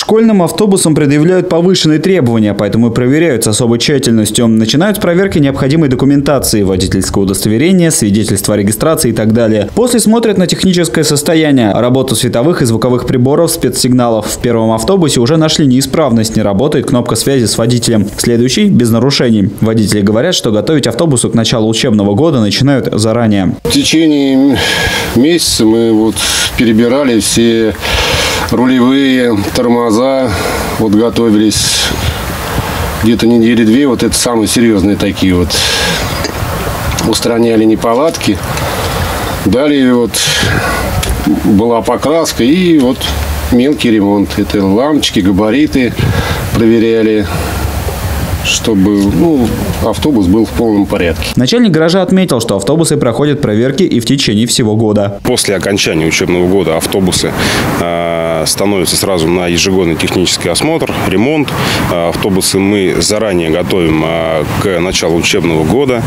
Школьным автобусам предъявляют повышенные требования, поэтому и проверяют с особой тщательностью. Начинают с проверки необходимой документации, водительского удостоверения, свидетельства о регистрации и так далее. После смотрят на техническое состояние, работу световых и звуковых приборов, спецсигналов. В первом автобусе уже нашли неисправность, не работает кнопка связи с водителем. Следующий – без нарушений. Водители говорят, что готовить автобусы к началу учебного года начинают заранее. В течение месяца мы перебирали все рулевые, тормоза, готовились где-то недели две, это самые серьезные такие устраняли неполадки. Далее была покраска и мелкий ремонт. Это лампочки, габариты проверяли, чтобы автобус был в полном порядке. Начальник гаража отметил, что автобусы проходят проверки и в течение всего года. После окончания учебного года автобусы становятся сразу на ежегодный технический осмотр, ремонт. Автобусы мы заранее готовим к началу учебного года.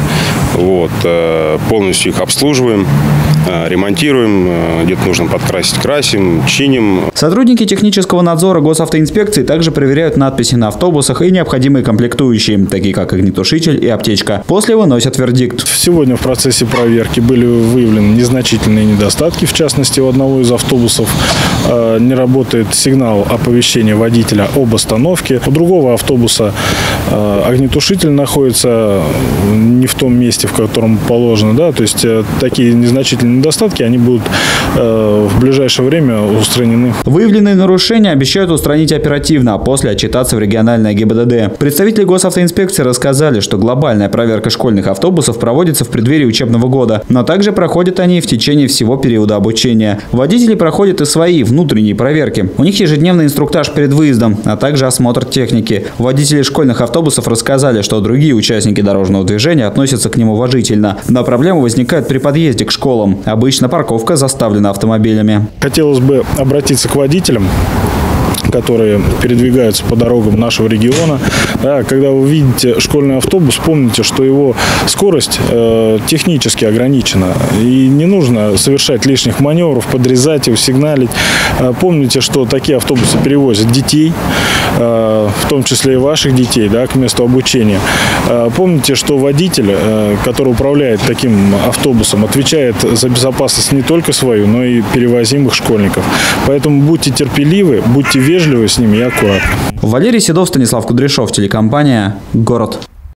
Полностью их обслуживаем, ремонтируем, где-то нужно подкрасить, красим, чиним. Сотрудники технического надзора госавтоинспекции также проверяют надписи на автобусах и необходимые комплектующие, такие как огнетушитель и аптечка. После выносят вердикт. Сегодня в процессе проверки были выявлены незначительные недостатки. В частности, у одного из автобусов не работает сигнал оповещения водителя об остановке. У другого автобуса огнетушитель находится не в том месте, в котором положено. То есть такие незначительные недостатки, они будут в ближайшее время устранены. Выявленные нарушения обещают устранить оперативно, а после отчитаться в региональное ГИБДД. Представители госавтоинспекции рассказали, что глобальная проверка школьных автобусов проводится в преддверии учебного года, но также проходят они в течение всего периода обучения. Водители проходят и свои внутренние проверки. У них ежедневный инструктаж перед выездом, а также осмотр техники. Водители школьных автобусов рассказали, что другие участники дорожного движения относятся к ним уважительно, но проблемы возникают при подъезде к школам. Обычно парковка заставлена автомобилями. Хотелось бы обратиться к водителям, которые передвигаются по дорогам нашего региона. Когда вы видите школьный автобус, помните, что его скорость технически ограничена. И не нужно совершать лишних маневров, подрезать его, сигналить. Помните, что такие автобусы перевозят детей, в том числе и ваших детей, к месту обучения. Помните, что водитель, который управляет таким автобусом, отвечает за безопасность не только свою, но и перевозимых школьников. Поэтому будьте терпеливы, будьте вежливы с ними и аккуратны. Валерий Седов, Станислав Кудряшов, телекомпания «Город».